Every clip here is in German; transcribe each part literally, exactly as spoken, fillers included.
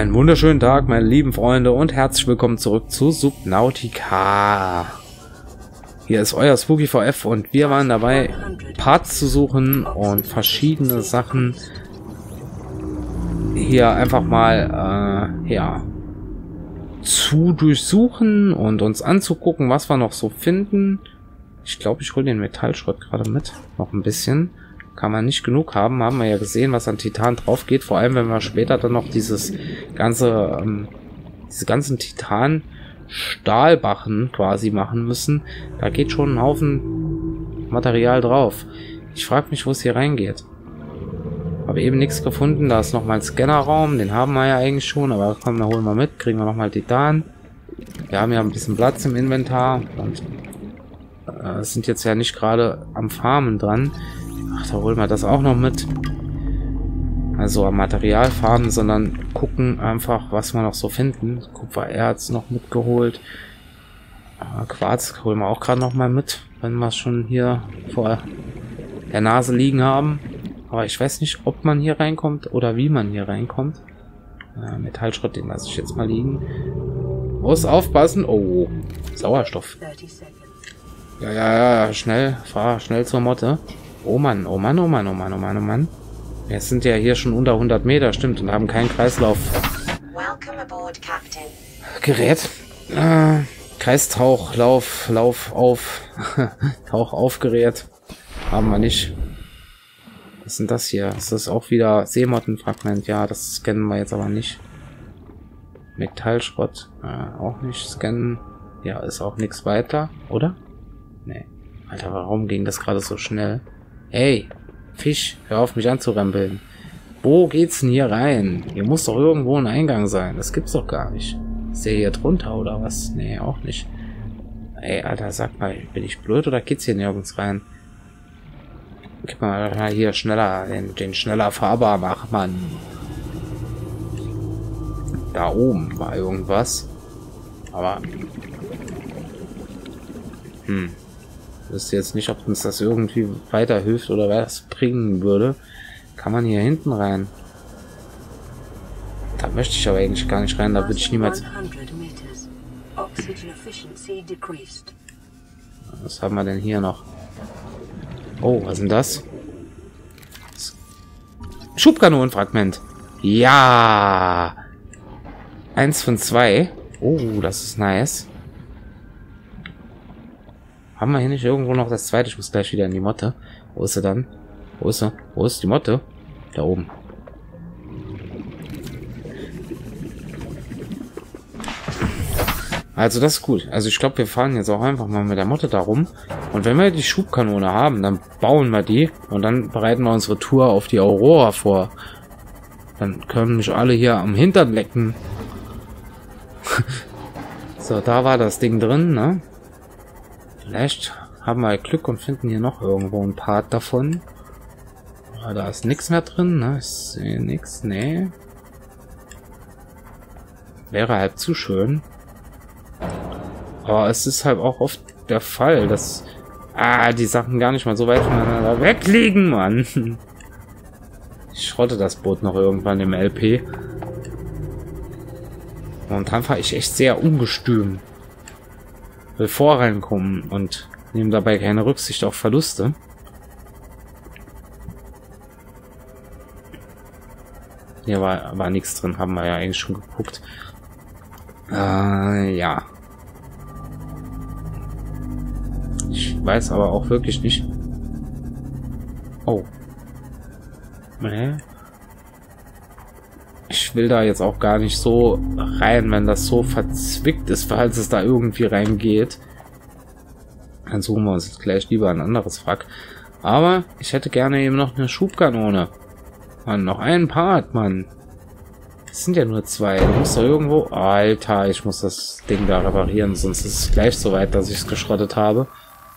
Einen wunderschönen Tag, meine lieben Freunde, und herzlich willkommen zurück zu Subnautica. Hier ist euer Spooky V F und wir waren dabei, Parts zu suchen und verschiedene Sachen hier einfach mal äh, ja, zu durchsuchen und uns anzugucken, was wir noch so finden. Ich glaube, ich hole den Metallschrott gerade mit. Noch ein bisschen. Kann man nicht genug haben. Haben wir ja gesehen, was an Titan drauf geht. Vor allem, wenn wir später dann noch dieses ganze, ähm, diese ganzen Titan-Stahlbachen quasi machen müssen. Da geht schon ein Haufen Material drauf. Ich frage mich, wo es hier reingeht. Habe eben nichts gefunden. Da ist nochmal ein Scannerraum. Den haben wir ja eigentlich schon. Aber komm, da holen wir mit. Kriegen wir nochmal Titan. Wir haben ja ein bisschen Platz im Inventar. Und äh, sind jetzt ja nicht gerade am Farmen dran. Ach, da holen wir das auch noch mit. Also am Material farmen, sondern gucken einfach, was wir noch so finden. Kupfererz noch mitgeholt. Äh, Quarz holen wir auch gerade noch mal mit, wenn wir es schon hier vor der Nase liegen haben. Aber ich weiß nicht, ob man hier reinkommt oder wie man hier reinkommt. Äh, Metallschrott, den lasse ich jetzt mal liegen. Muss aufpassen. Oh, Sauerstoff. Ja, ja, ja, schnell. Fahr schnell zur Motte. Oh Mann, oh Mann, oh Mann, oh Mann, oh Mann, oh Mann. Wir sind ja hier schon unter hundert Meter, stimmt, und haben kein Kreislauf. Gerät. Äh, Kreistauch, Lauf, Lauf auf. Tauch auf Gerät. Haben wir nicht. Was ist denn das hier? Ist das auch wieder Seemottenfragment? Ja, das scannen wir jetzt aber nicht. Metallschrott. Äh, auch nicht scannen. Ja, ist auch nichts weiter, oder? Nee. Alter, warum ging das gerade so schnell? Hey, Fisch, hör auf mich anzurempeln. Wo geht's denn hier rein? Hier muss doch irgendwo ein Eingang sein. Das gibt's doch gar nicht. Ist der hier drunter oder was? Nee, auch nicht. Ey, Alter, sag mal, bin ich blöd oder geht's hier nirgends rein? Gib mal hier schneller, den, den schneller fahrbar mach, Mann. Da oben war irgendwas. Aber... Hm. Ich wüsste jetzt nicht, ob uns das irgendwie weiterhilft oder was bringen würde. Kann man hier hinten rein? Da möchte ich aber eigentlich gar nicht rein, da würde ich niemals... Was haben wir denn hier noch? Oh, was ist denn das? Schubkanonenfragment. Ja! Eins von zwei. Oh, das ist nice. Haben wir hier nicht irgendwo noch das zweite? Ich muss gleich wieder in die Motte. Wo ist sie dann? Wo ist sie? Wo ist die Motte? Da oben. Also das ist gut. Also ich glaube, wir fahren jetzt auch einfach mal mit der Motte da rum. Und wenn wir die Schubkanone haben, dann bauen wir die. Und dann bereiten wir unsere Tour auf die Aurora vor. Dann können mich alle hier am Hintern lecken. So, da war das Ding drin, ne? Vielleicht haben wir Glück und finden hier noch irgendwo ein Part davon. Aber da ist nichts mehr drin, ne? Ich sehe nichts, nee. Wäre halt zu schön. Aber es ist halt auch oft der Fall, dass ah, die Sachen gar nicht mal so weit voneinander wegliegen, Mann. Ich schrotte das Boot noch irgendwann im L P. Momentan fahre ich echt sehr ungestüm. Will vorreinkommen und nehmen dabei keine Rücksicht auf Verluste. Hier war, war nichts drin, haben wir ja eigentlich schon geguckt. Äh, ja. Ich weiß aber auch wirklich nicht. Oh. Nee. Ich will da jetzt auch gar nicht so rein, wenn das so verzwickt ist, falls es da irgendwie reingeht. Dann suchen wir uns jetzt gleich lieber ein anderes Wrack. Aber ich hätte gerne eben noch eine Schubkanone. Mann, noch einen Part, Mann. Es sind ja nur zwei. Du musst doch irgendwo... Alter, ich muss das Ding da reparieren, sonst ist es gleich so weit, dass ich es geschrottet habe.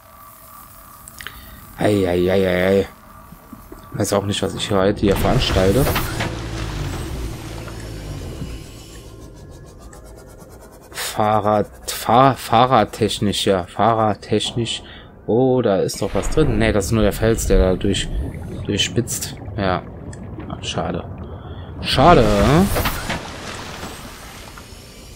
Eieieiei. Weiß auch nicht, was ich heute hier veranstalte. Fahrrad, Fahr, Fahrradtechnisch, ja, Fahrradtechnisch. Oh, da ist doch was drin. Ne, das ist nur der Fels, der da durch, durchspitzt. Ja, ach, schade. Schade.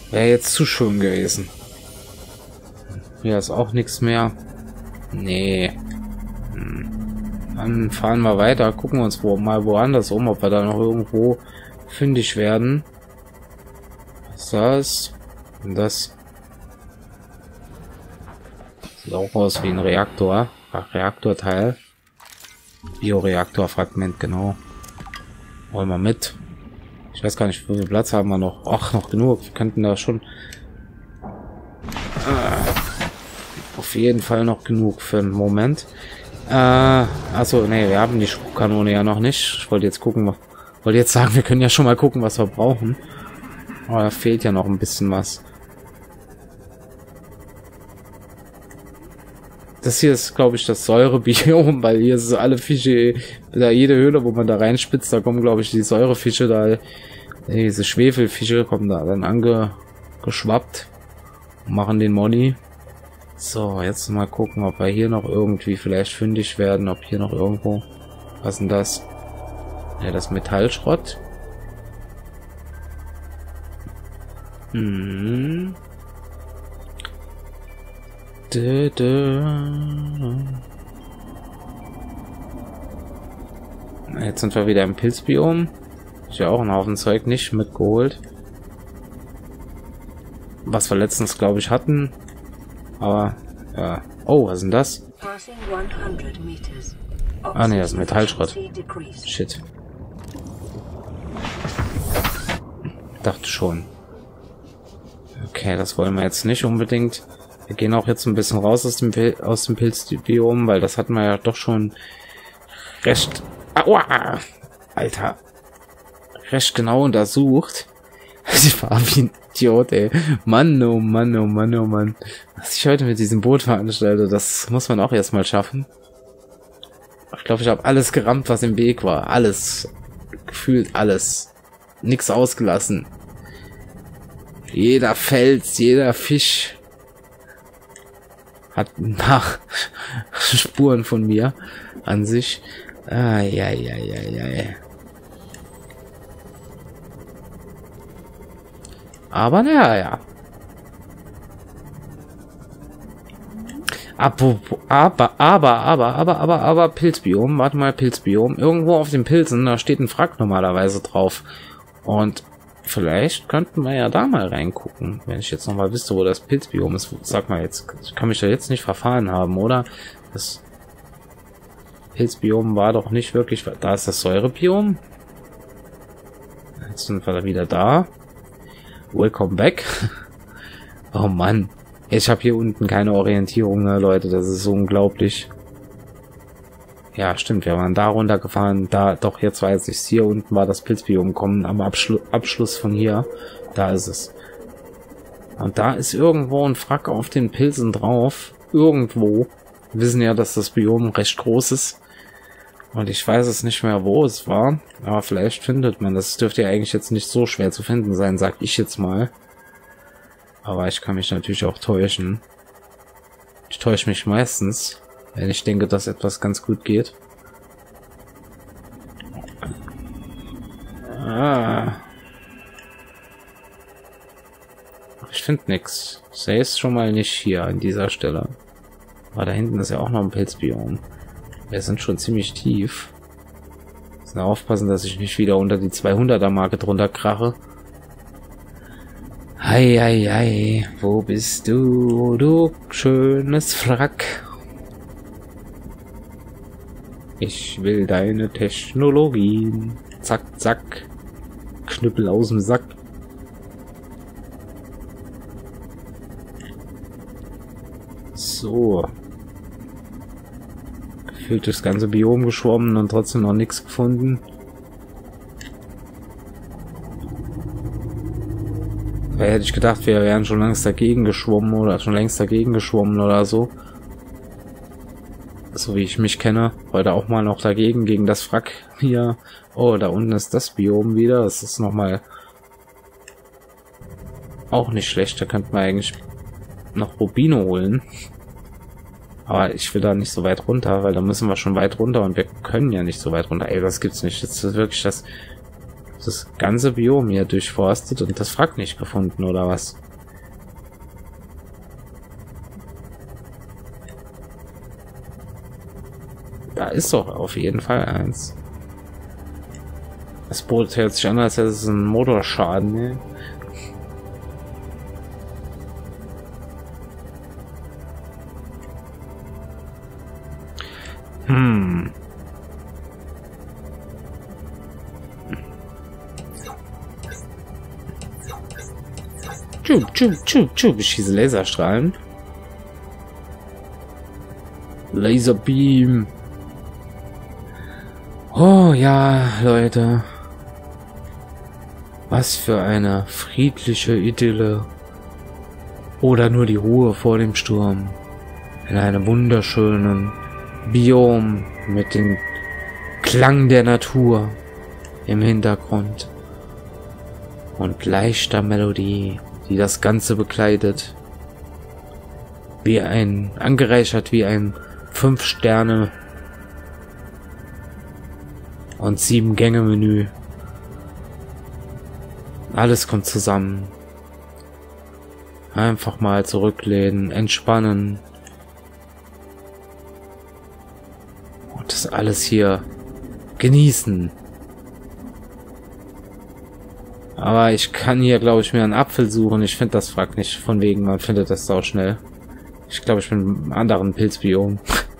Wäre jetzt zu schön gewesen. Hier ist auch nichts mehr. Nee. Hm. Dann fahren wir weiter. Gucken wir uns wo, mal woanders um, ob wir da noch irgendwo fündig werden. Was ist das? Und das sieht auch aus wie ein Reaktor. Ach, Reaktorteil. Bioreaktorfragment, genau. Wollen wir mit. Ich weiß gar nicht, wie viel Platz haben wir noch. Ach, noch genug. Wir könnten da schon äh, auf jeden Fall noch genug für einen Moment. Äh, also nee, wir haben die Schubkanone ja noch nicht. Ich wollte jetzt gucken, wollte jetzt sagen, wir können ja schon mal gucken, was wir brauchen. Aber da fehlt ja noch ein bisschen was. Das hier ist, glaube ich, das Säurebiom, weil hier sind alle Fische, da jede Höhle, wo man da reinspitzt, da kommen, glaube ich, die Säurefische, da diese Schwefelfische kommen da dann angeschwappt und machen den Money. So, jetzt mal gucken, ob wir hier noch irgendwie vielleicht fündig werden, ob hier noch irgendwo, was ist denn das? Ja, das Metallschrott. Hm. Dö, dö. Jetzt sind wir wieder im Pilzbiom. Ich habe auch einen Haufen Zeug nicht mitgeholt. Was wir letztens, glaube ich, hatten. Aber, ja. Oh, was ist denn das? Ah, ne, das ist Metallschrott. Shit. Dachte schon. Okay, das wollen wir jetzt nicht unbedingt. Wir gehen auch jetzt ein bisschen raus aus dem, Pil aus dem Pilzbiom, weil das hatten wir ja doch schon recht... Aua! Alter. Recht genau untersucht. Ich war wie ein Idiot, ey. Mann, oh Mann, oh Mann, oh Mann. Was ich heute mit diesem Boot veranstalte, das muss man auch erstmal schaffen. Ich glaube, ich habe alles gerammt, was im Weg war. Alles. Gefühlt alles. Nix ausgelassen. Jeder Fels, jeder Fisch hat nach Spuren von mir an sich. Ah, ja, ja, ja, ja, ja. Aber naja, ja. Apropos, aber, aber, aber, aber, aber, aber, Pilzbiom, warte mal, Pilzbiom. Irgendwo auf den Pilzen, da steht ein Wrack normalerweise drauf. Und vielleicht könnten wir ja da mal reingucken, wenn ich jetzt noch mal wüsste, wo das Pilzbiom ist. Sag mal jetzt, ich kann mich da jetzt nicht verfahren haben, oder? Das Pilzbiom war doch nicht wirklich... Da ist das Säurebiom. Jetzt sind wir wieder da. Welcome back. Oh Mann. Ich habe hier unten keine Orientierung, ne, Leute. Das ist so unglaublich. Ja, stimmt. Wir waren da runtergefahren. Da, doch, jetzt weiß ich es. Hier unten war das Pilzbiom. Kommen am Abschlu Abschluss von hier. Da ist es. Und da ist irgendwo ein Wrack auf den Pilzen drauf. Irgendwo. Wir wissen ja, dass das Biom recht groß ist. Und ich weiß es nicht mehr, wo es war. Aber vielleicht findet man das. Dürfte ja eigentlich jetzt nicht so schwer zu finden sein, sag ich jetzt mal. Aber ich kann mich natürlich auch täuschen. Ich täusche mich meistens, wenn ich denke, dass etwas ganz gut geht. Ah. Ich finde nichts. Ich sehe es schon mal nicht hier an dieser Stelle. Aber da hinten ist ja auch noch ein Pilzbiom. Wir sind schon ziemlich tief. Müssen aufpassen, dass ich nicht wieder unter die zweihunderter Marke drunter krache. Hei, hei, hei. Wo bist du, du schönes Wrack? Ich will deine Technologien. Zack, zack. Knüppel aus dem Sack. So. Gefühlt das ganze Biom geschwommen und trotzdem noch nichts gefunden. Da hätte ich gedacht, wir wären schon längst dagegen geschwommen oder schon längst dagegen geschwommen oder so. So wie ich mich kenne. Heute auch mal noch dagegen, gegen das Wrack hier. Oh, da unten ist das Biom wieder. Das ist nochmal auch nicht schlecht. Da könnte man eigentlich noch Rubine holen. Aber ich will da nicht so weit runter, weil da müssen wir schon weit runter und wir können ja nicht so weit runter. Ey, das gibt's nicht. Das ist wirklich das das ganze Biom hier durchforstet und das Wrack nicht gefunden, oder was? Da ist doch auf jeden Fall eins. Das Boot hört sich an, als hätte es einen Motorschaden, ne? Hm. Tschub, tschub, tschub, tschub. Ich schieße Laserstrahlen. Laserbeam. Oh ja, Leute. Was für eine friedliche Idylle. Oder nur die Ruhe vor dem Sturm. In einem wunderschönen Biom mit dem Klang der Natur im Hintergrund. Und leichter Melodie, die das Ganze bekleidet. Wie ein, angereichert wie ein fünf Sterne und sieben Gänge Menü. Alles kommt zusammen. Einfach mal zurücklehnen, entspannen. Und das alles hier genießen. Aber ich kann hier, glaube ich, mir einen Apfel suchen. Ich finde das Wrack nicht, von wegen, man findet das sau schnell. Ich glaube, ich bin im anderen Pilzbiom.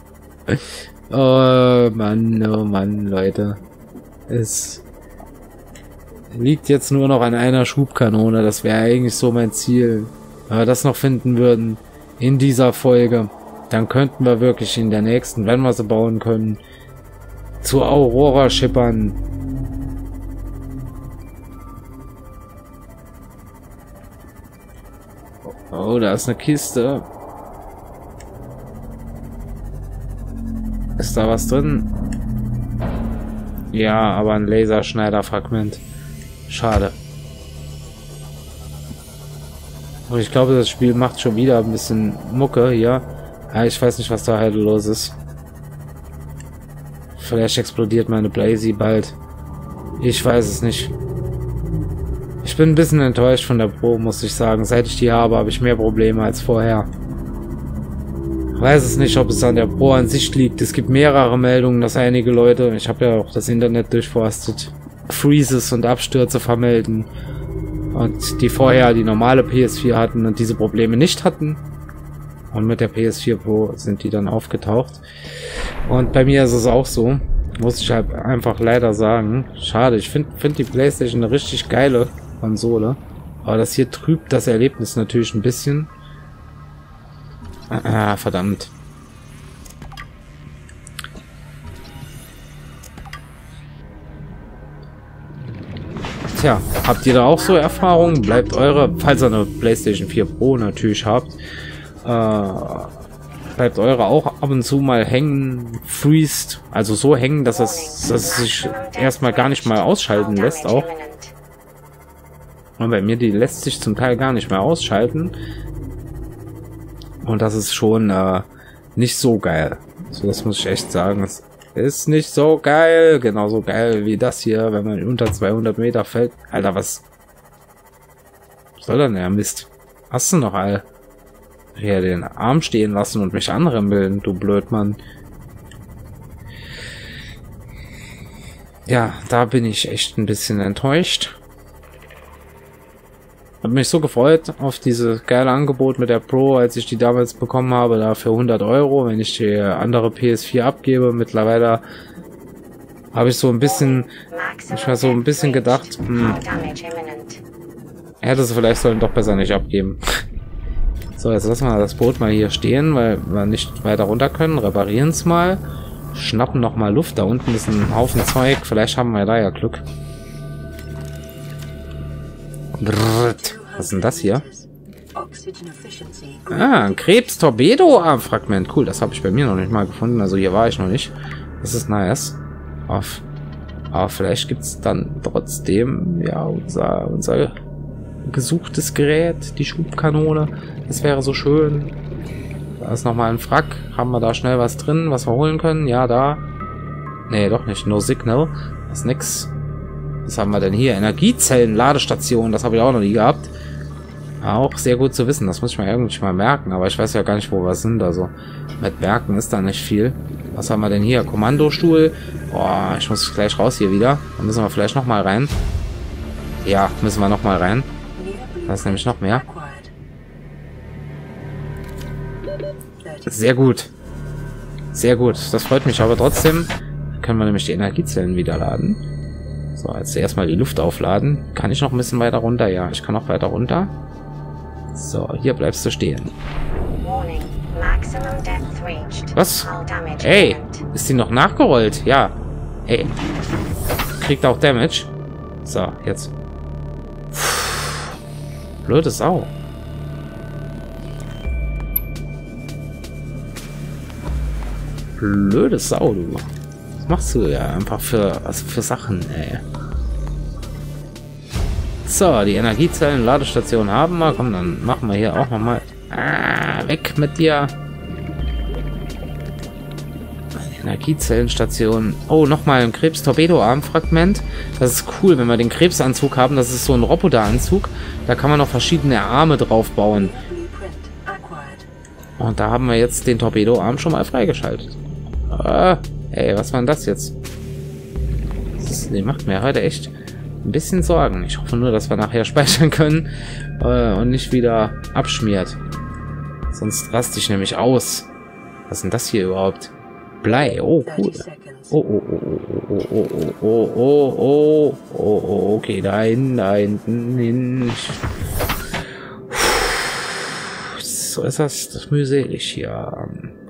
Oh Mann, oh Mann, Leute. Es liegt jetzt nur noch an einer Schubkanone. Das wäre eigentlich so mein Ziel. Wenn wir das noch finden würden in dieser Folge, dann könnten wir wirklich in der nächsten, wenn wir sie bauen können, zur Aurora schippern. Oh, da ist eine Kiste. Ist da was drin? Ja, aber ein Laserschneiderfragment. Schade. Und ich glaube, das Spiel macht schon wieder ein bisschen Mucke hier. Ja, ich weiß nicht, was da halt los ist. Vielleicht explodiert meine Blazy bald. Ich weiß es nicht. Ich bin ein bisschen enttäuscht von der Pro, muss ich sagen. Seit ich die habe, habe ich mehr Probleme als vorher. Ich weiß es nicht, ob es an der Pro an sich liegt. Es gibt mehrere Meldungen, dass einige Leute, ich habe ja auch das Internet durchforstet, Freezes und Abstürze vermelden. Und die vorher die normale P S vier hatten und diese Probleme nicht hatten. Und mit der P S vier Pro sind die dann aufgetaucht. Und bei mir ist es auch so. Muss ich halt einfach leider sagen. Schade, ich finde find die PlayStation eine richtig geile Konsole. Aber das hier trübt das Erlebnis natürlich ein bisschen. Ah, verdammt. Tja, habt ihr da auch so Erfahrungen? Bleibt eure, falls ihr eine PlayStation vier Pro natürlich habt, äh, bleibt eure auch ab und zu mal hängen, freest, also so hängen, dass es, dass es sich erstmal gar nicht mal ausschalten lässt auch. Und bei mir, die lässt sich zum Teil gar nicht mehr ausschalten. Und das ist schon äh, nicht so geil. So, das muss ich echt sagen. Es ist nicht so geil. Genauso geil wie das hier, wenn man unter zweihundert Meter fällt. Alter, was soll denn der Mist? Hast du noch all? Hier den Arm stehen lassen und mich anrempeln, du Blödmann. Ja, da bin ich echt ein bisschen enttäuscht. Hab mich so gefreut auf dieses geile Angebot mit der Pro, als ich die damals bekommen habe, da für hundert Euro, wenn ich die andere P S vier abgebe. Mittlerweile habe ich so ein bisschen, ich war so ein bisschen gedacht, hm, hätte es vielleicht sollen doch besser nicht abgeben. So, jetzt lassen wir das Boot mal hier stehen, weil wir nicht weiter runter können. Reparieren es mal. Schnappen noch mal Luft. Da unten ist ein Haufen Zeug. Vielleicht haben wir da ja Glück. Was ist denn das hier? Ah, ein Krebs-Torpedo-Arm-Fragment. Cool, das habe ich bei mir noch nicht mal gefunden. Also hier war ich noch nicht. Das ist nice. Auf. Aber vielleicht gibt es dann trotzdem ja unser, unser gesuchtes Gerät, die Schubkanone. Das wäre so schön. Da ist nochmal ein Wrack. Haben wir da schnell was drin, was wir holen können? Ja, da. Nee, doch nicht. No Signal. Das ist nix. Was haben wir denn hier? Energiezellen, Ladestation. Das habe ich auch noch nie gehabt. Auch sehr gut zu wissen. Das muss ich mal irgendwie mal merken. Aber ich weiß ja gar nicht, wo wir sind. Also mit Merken ist da nicht viel. Was haben wir denn hier? Kommandostuhl. Boah, ich muss gleich raus hier wieder. Dann müssen wir vielleicht noch mal rein. Ja, müssen wir noch mal rein. Da ist nämlich noch mehr. Sehr gut. Sehr gut. Das freut mich aber trotzdem. Können wir nämlich die Energiezellen wieder laden. So, jetzt erstmal die Luft aufladen. Kann ich noch ein bisschen weiter runter? Ja, ich kann noch weiter runter. So, hier bleibst du stehen. Was? Ey, ist die noch nachgerollt? Ja. Ey. Kriegt auch Damage. So, jetzt. Blöde Sau. Blöde Sau, du. Was machst du ja einfach für, was für Sachen, ey. So, die Energiezellen, Ladestation haben wir. Komm, dann machen wir hier auch nochmal. Ah, weg mit dir. Energiezellenstation. Oh, nochmal ein Krebs-Torpedo-Arm-Fragment. Das ist cool, wenn wir den Krebsanzug haben. Das ist so ein Roboter-Anzug. Da kann man noch verschiedene Arme drauf bauen. Und da haben wir jetzt den Torpedo-Arm schon mal freigeschaltet. Ah, ey, was war denn das jetzt? Das ist, die macht mir heute echt ein bisschen Sorgen. Ich hoffe nur, dass wir nachher speichern können äh, und nicht wieder abschmiert. Sonst raste ich nämlich aus. Was ist denn das hier überhaupt? Blei. Oh, cool. Oh, oh, oh, oh, oh, oh, oh, oh, oh, oh, oh, oh, okay, da hinten, da hinten, hin. So ist das, das mühselig hier.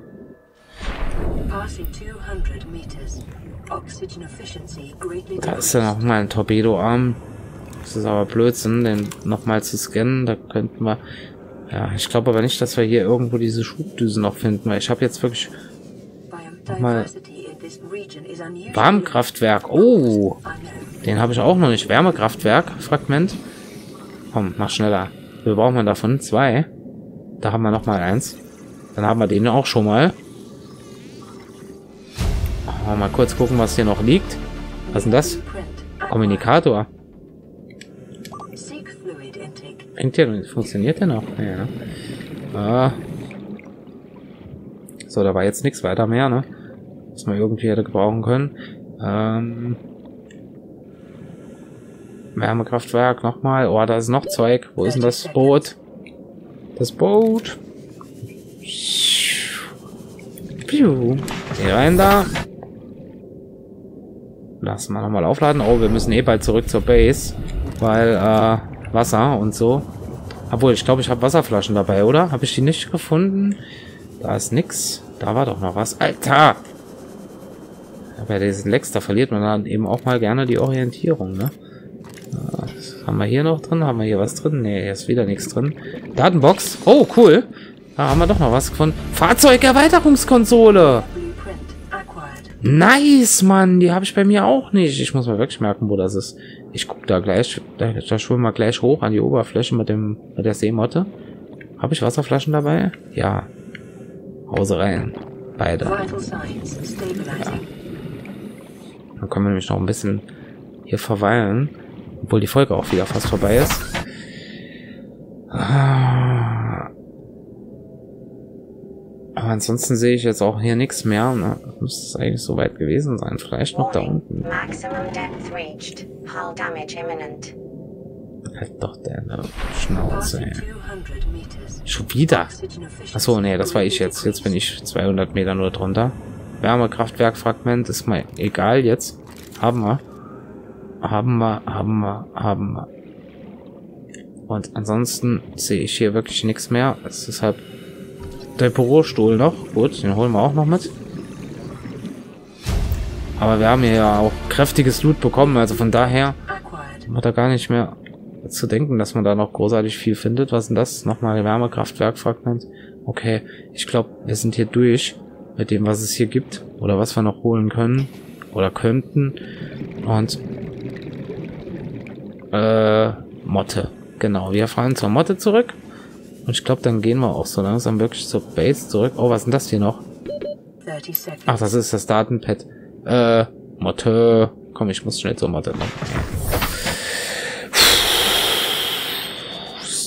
Da ist ja noch mal ein Torpedoarm. Das ist aber Blödsinn, den noch mal zu scannen. Da könnten wir... Ja, ich glaube aber nicht, dass wir hier irgendwo diese Schubdüsen noch finden, weil ich habe jetzt wirklich noch mal Warmkraftwerk. Oh, den habe ich auch noch nicht. Wärmekraftwerk, Fragment. Komm, mach schneller. Wir brauchen wir davon zwei. Da haben wir noch mal eins. Dann haben wir den auch schon mal. Oh, mal kurz gucken, was hier noch liegt. Was ist denn das? Kommunikator. Hängt der, funktioniert der noch? Ja. Ah. So, da war jetzt nichts weiter mehr, ne? Was man irgendwie hätte gebrauchen können. Ähm. Wärmekraftwerk nochmal. Oh, da ist noch Zeug. Wo ist denn das Boot? Das Boot. Piu. Hier rein da. Lassen wir nochmal aufladen. Oh, wir müssen eh bald zurück zur Base. Weil, äh, Wasser und so. Obwohl, ich glaube, ich habe Wasserflaschen dabei, oder? Habe ich die nicht gefunden? Da ist nix. Da war doch noch was. Alter! Bei diesen Lecks, da verliert man dann eben auch mal gerne die Orientierung, ne? Was haben wir hier noch drin? Haben wir hier was drin? Ne, hier ist wieder nichts drin. Datenbox. Oh, cool. Da haben wir doch noch was gefunden. Fahrzeugerweiterungskonsole. Nice, Mann. Die habe ich bei mir auch nicht. Ich muss mal wirklich merken, wo das ist. Ich gucke da gleich. Da, da schwimmen wir gleich hoch an die Oberfläche mit dem mit der Seemotte. Habe ich Wasserflaschen dabei? Ja. Hause rein. Beide. Ja. Dann können wir nämlich noch ein bisschen hier verweilen. Obwohl die Folge auch wieder fast vorbei ist. Aber ansonsten sehe ich jetzt auch hier nichts mehr. Ne? Müsste es eigentlich so weit gewesen sein. Vielleicht noch da unten. Halt doch deine Schnauze, ey. Schon wieder. Achso, nee, das war ich jetzt. Jetzt bin ich zweihundert Meter nur drunter. Wärmekraftwerkfragment ist mal egal jetzt. Haben wir. Haben wir, haben wir, haben wir. Und ansonsten sehe ich hier wirklich nichts mehr. Es ist halt der Bürostuhl noch. Gut, den holen wir auch noch mit. Aber wir haben hier ja auch kräftiges Loot bekommen. Also von daher hat er gar nicht mehr zu denken, dass man da noch großartig viel findet. Was ist denn das? Nochmal Wärmekraftwerkfragment. Okay, ich glaube, wir sind hier durch mit dem, was es hier gibt. Oder was wir noch holen können. Oder könnten. Und äh, Motte. Genau, wir fahren zur Motte zurück. Und ich glaube, dann gehen wir auch so langsam wirklich zur Base zurück. Oh, was ist denn das hier noch? Ach, das ist das Datenpad. Äh, Motte. Komm, ich muss schnell zur Motte.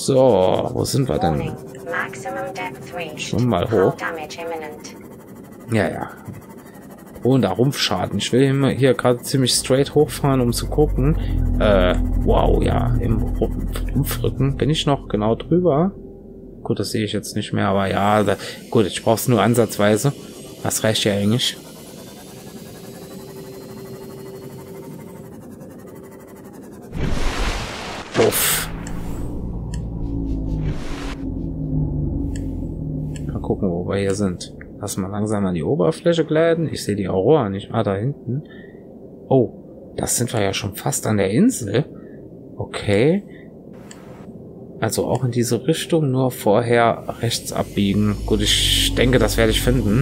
So, wo sind wir denn? Schon mal hoch. Ja, ja. Und da Rumpfschaden. Ich will hier gerade ziemlich straight hochfahren, um zu gucken. Äh, wow, ja, im Rumpfrücken bin ich noch genau drüber. Gut, das sehe ich jetzt nicht mehr, aber ja, da, gut, ich brauche es nur ansatzweise. Das reicht ja eigentlich. Uff. Mal gucken, wo wir hier sind. Lass mal langsam an die Oberfläche gleiten. Ich sehe die Aurora nicht. Ah, da hinten. Oh, das sind wir ja schon fast an der Insel. Okay. Also auch in diese Richtung, nur vorher rechts abbiegen. Gut, ich denke, das werde ich finden.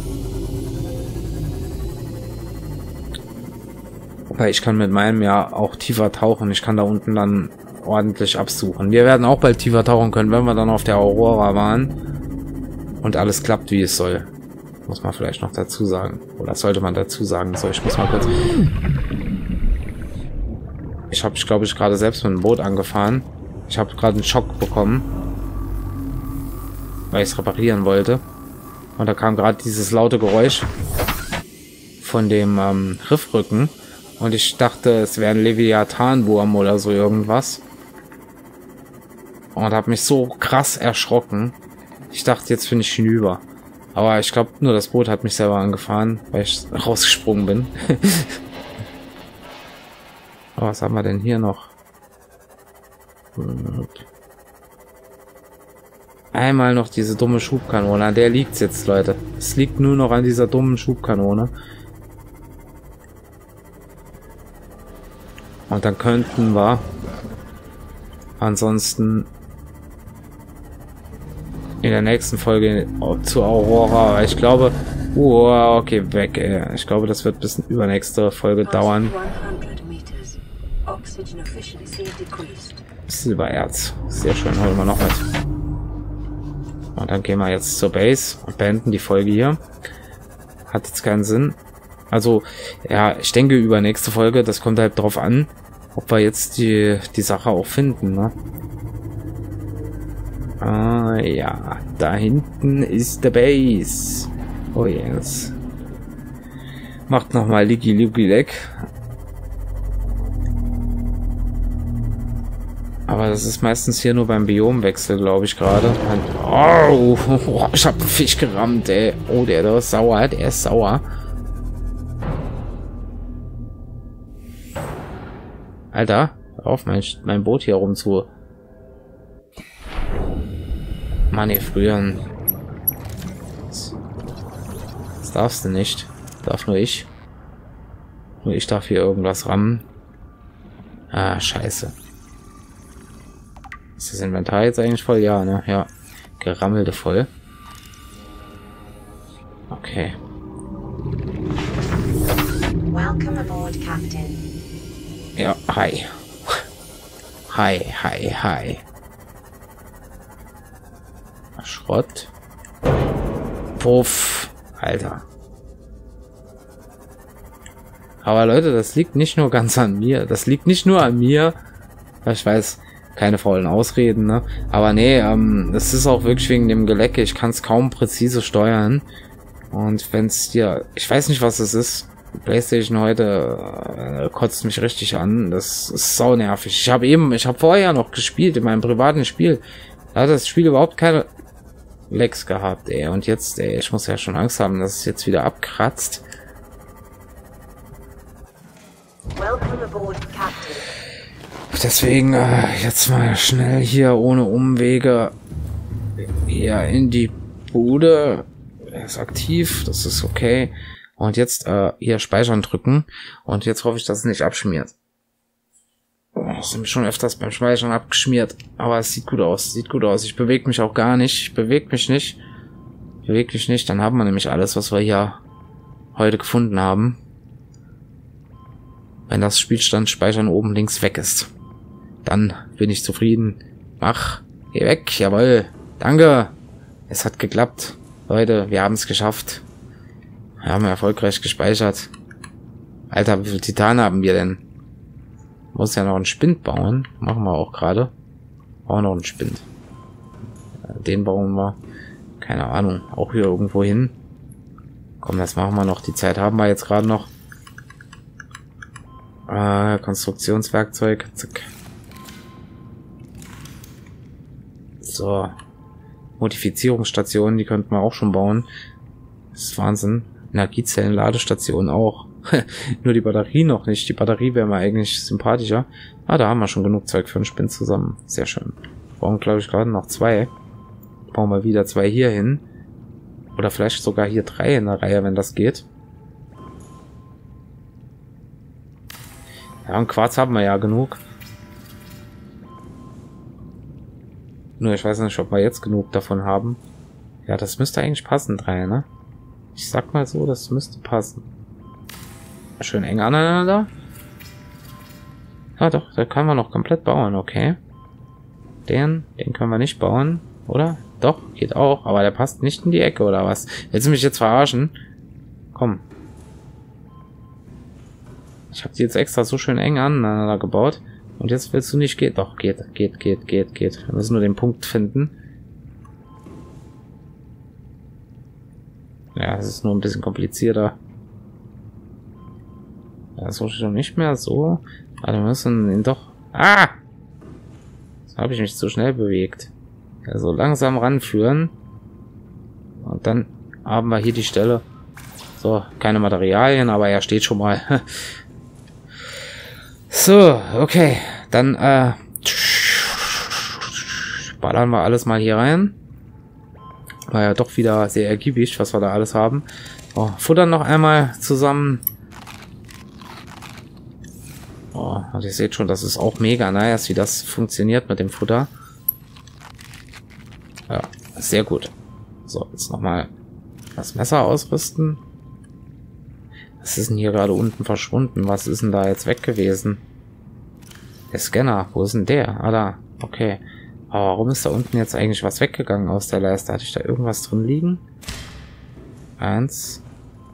Wobei ich kann mit meinem ja auch tiefer tauchen. Ich kann da unten dann ordentlich absuchen. Wir werden auch bald tiefer tauchen können, wenn wir dann auf der Aurora waren. Und alles klappt, wie es soll. Muss man vielleicht noch dazu sagen. Oder sollte man dazu sagen. So, ich muss mal kurz... Ich habe, glaube ich, gerade selbst mit dem Boot angefahren. Ich habe gerade einen Schock bekommen. Weil ich es reparieren wollte. Und da kam gerade dieses laute Geräusch von dem ähm, Riffrücken. Und ich dachte, es wäre ein Leviathanwurm oder so irgendwas. Und habe mich so krass erschrocken. Ich dachte, jetzt bin ich hinüber. Aber ich glaube, nur das Boot hat mich selber angefahren, weil ich rausgesprungen bin. Aber was haben wir denn hier noch? Einmal noch diese dumme Schubkanone. An der liegt's jetzt, Leute. Es liegt nur noch an dieser dummen Schubkanone. Und dann könnten wir ansonsten in der nächsten Folge zur Aurora. Ich glaube, oh, okay, weg. Ey. Ich glaube, das wird bis übernächste Folge dauern. Silbererz. Sehr schön, holen wir noch mit. Und dann gehen wir jetzt zur Base und beenden die Folge hier. Hat jetzt keinen Sinn. Also, ja, ich denke übernächste Folge, das kommt halt drauf an, ob wir jetzt die, die Sache auch finden, ne? Ah, ja. Da hinten ist der Base. Oh, yes. Macht nochmal Ligi Ligi Leck. Aber das ist meistens hier nur beim Biomwechsel, glaube ich, gerade. Oh, ich habe einen Fisch gerammt, ey. Oh, der, der ist sauer. Der ist sauer. Alter, hör auf, mein, mein Boot hier rum zu manövrieren. Das, das darfst du nicht. Darf nur ich. Nur ich darf hier irgendwas rammen. Ah, scheiße. Ist das Inventar jetzt eigentlich voll? Ja, ne? Ja. Gerammelte voll. Okay. Welcome aboard, Captain. Ja, hi. Hi, hi, hi. Schrott. Puff. Alter. Aber Leute, das liegt nicht nur ganz an mir. Das liegt nicht nur an mir. Ich weiß, keine faulen Ausreden, ne? Aber nee, ähm, das ist auch wirklich wegen dem Gelecke. Ich kann es kaum präzise steuern. Und wenn es dir... Ich weiß nicht, was es ist. Die PlayStation heute äh, kotzt mich richtig an. Das ist sau nervig. Ich habe eben... Ich habe vorher noch gespielt in meinem privaten Spiel. Da hat das Spiel überhaupt keine Lags gehabt, ey. Und jetzt, ey, ich muss ja schon Angst haben, dass es jetzt wieder abkratzt. Welcome aboard, Captain. Deswegen äh, jetzt mal schnell hier ohne Umwege hier in die Bude. Er ist aktiv, das ist okay. Und jetzt äh, hier speichern drücken. Und jetzt hoffe ich, dass es nicht abschmiert. Oh, das ist schon öfters beim Speichern abgeschmiert. Aber es sieht gut aus, sieht gut aus. Ich bewege mich auch gar nicht. Ich bewege mich nicht. Bewege mich nicht. Dann haben wir nämlich alles, was wir hier heute gefunden haben. Wenn das Spielstand Speichern oben links weg ist. Dann bin ich zufrieden. Mach. Geh weg. Jawohl. Danke. Es hat geklappt. Leute, wir haben es geschafft. Wir haben erfolgreich gespeichert. Alter, wie viel Titan haben wir denn? Muss ja noch einen Spind bauen. Machen wir auch gerade. Brauchen noch einen Spind. Den bauen wir. Keine Ahnung. Auch hier irgendwo hin. Komm, das machen wir noch. Die Zeit haben wir jetzt gerade noch. Äh, Konstruktionswerkzeug. Zack. So. Modifizierungsstationen, die könnten wir auch schon bauen. Das ist Wahnsinn. Energiezellen-Ladestationen auch. Nur die Batterie noch nicht. Die Batterie wäre mir eigentlich sympathischer. Ah, da haben wir schon genug Zeug für einen Spind zusammen. Sehr schön. Brauchen, glaube ich, gerade noch zwei. Bauen wir wieder zwei hier hin. Oder vielleicht sogar hier drei in der Reihe, wenn das geht. Ja, und Quarz haben wir ja genug. Nur ich weiß nicht, ob wir jetzt genug davon haben. Ja, das müsste eigentlich passen, drei, ne? Ich sag mal so, das müsste passen. Schön eng aneinander. Ja doch, da können wir noch komplett bauen, okay. Den, den können wir nicht bauen, oder? Doch, geht auch, aber der passt nicht in die Ecke, oder was? Willst du mich jetzt verarschen? Komm. Ich habe die jetzt extra so schön eng aneinander gebaut. Und jetzt willst du nicht gehen? Doch, geht, geht, geht, geht, geht. Wir müssen nur den Punkt finden. Ja, es ist nur ein bisschen komplizierter. Ja, so schon nicht mehr so. Aber wir müssen ihn doch... Ah! Jetzt habe ich mich zu schnell bewegt. Also langsam ranführen. Und dann haben wir hier die Stelle. So, keine Materialien, aber er steht schon mal. So, okay. Dann äh, ballern wir alles mal hier rein. War ja doch wieder sehr ergiebig, was wir da alles haben. Oh, futtern noch einmal zusammen. Oh, und ihr seht schon, das ist auch mega nice, wie das funktioniert mit dem Futter. Ja, sehr gut. So, jetzt nochmal das Messer ausrüsten. Was ist denn hier gerade unten verschwunden? Was ist denn da jetzt weg gewesen? Der Scanner, wo ist denn der? Ah, da. Okay. Aber warum ist da unten jetzt eigentlich was weggegangen aus der Leiste? Hatte ich da irgendwas drin liegen? Eins.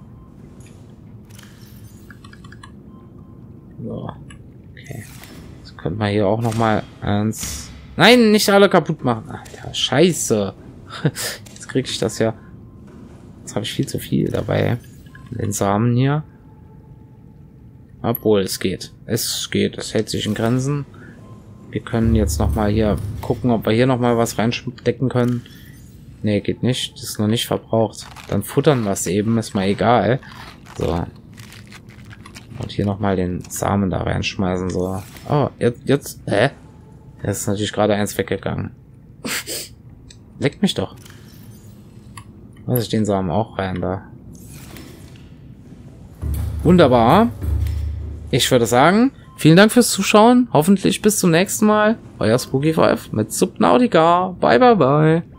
So. Okay. Jetzt könnte man hier auch noch mal eins... Nein, nicht alle kaputt machen. Alter, scheiße. Jetzt kriege ich das ja... Jetzt habe ich viel zu viel dabei. Den Samen hier. Obwohl, es geht. Es geht. Es hält sich in Grenzen. Wir können jetzt noch mal hier gucken, ob wir hier noch mal was reinstecken können. Nee, geht nicht. Das ist noch nicht verbraucht. Dann futtern wir es eben. Ist mal egal. So. Und hier noch mal den Samen da reinschmeißen. So. Oh, jetzt... jetzt hä? Jetzt ist natürlich gerade eins weggegangen. Leckt mich doch. Was ist den Samen auch rein da? Wunderbar. Ich würde sagen, vielen Dank fürs Zuschauen. Hoffentlich bis zum nächsten Mal. Euer Spooky fünf mit Subnautica. Bye, bye, bye.